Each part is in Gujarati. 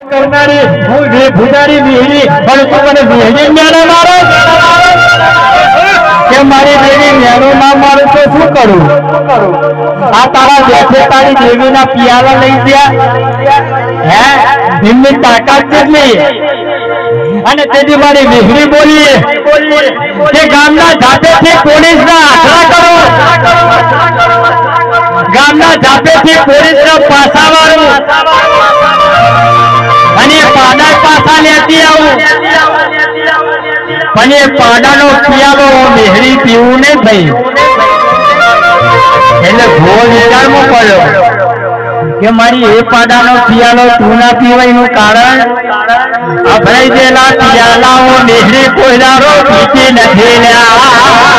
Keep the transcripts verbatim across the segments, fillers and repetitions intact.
करनारी હું રે ભુજારી વિહરી પણ તું મને વિહરી મેળા મારો કે મારી દેવી મેળો ના મારો તો શું કરું આ તારા બેઠે તારી દેવીના પિયાલા લઈ ગયા હે એમની તાકાત કેટલી અને તેથી મારી વિહરી બોલી કે ગામના જાતેથી પોલીસના આખલા કરો ગામના જાતેથી પોલીસના પાસા વાળું અને પાડા પાસા લેતી આવું પણ એ પાડાનો પિયાલો મેહરી પીવું ને ભાઈ એટલે ઘોર વિચારમાં પડ્યો કે મારી એ પાડાનો પિયાલો તું ના પીવાયનું કારણ અભરાઈ ગયેલા પિયાલાઓ મેહરી કોયલારો પીતી નથી લ્યા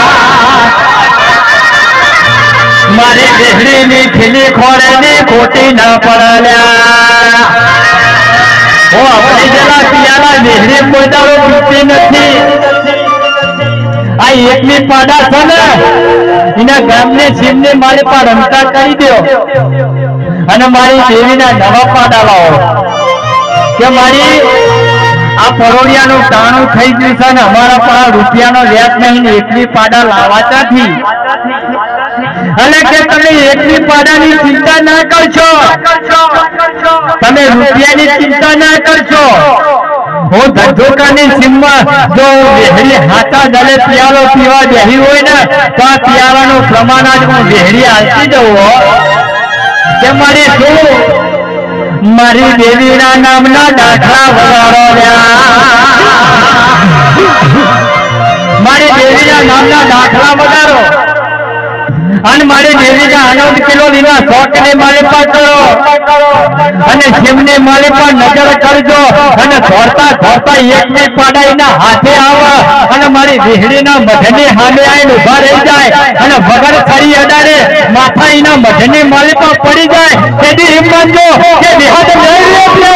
મારી મેહરીની ખીલી ખોરે ની ખોટી ન પડલ્યા ઓ અભરાઈ ગયેલા પિયાલા મેહરી કોયલારો પીતી નથી આ એકની પાડા છે ને એના ગામને સીમને મારી પર રમતા કરી દો અને મારી દેવીના નવા પાડા લાવો કે મારી આ પરોડિયાનું ટાણું થઈ ગયું છે ને અમારા પર રૂપિયાનો વ્યાજ નહીં એકની પાડા લાવાતાથી અને કે તમે એકની પાડાની ચિંતા ના કરશો તમે રૂપિયાની ચિંતા ના કરશો હું ધંધોકાની સીમમાં જો વેહરી હાથા દલે પિયાલો પીવા બેહી હોય ને તો આ પિયાલાનું પ્રમાણ આજ હું વેહરી હાલતી જવું કે મારી શું મારી દેવીના નામના દાખલા વગાડો મારી દેવીના નામના દાખલા વગાડો અને મારી દેવીના આનંદ કિલો લીલા શોખ ને મારી પર કરો અને જેમને મારી પર નજર કરજો અને ધોરતા ધોરતા એકની પાડાઈના હાથે આવો અને મારી વિહળીના મઢની હામે આવીને ઉભા રહી જાય અને વગર ખરી અડાડે માથા એના મઢની મારી પર પડી જાય તેથી એમ માનજો કે વિહત લઈ લે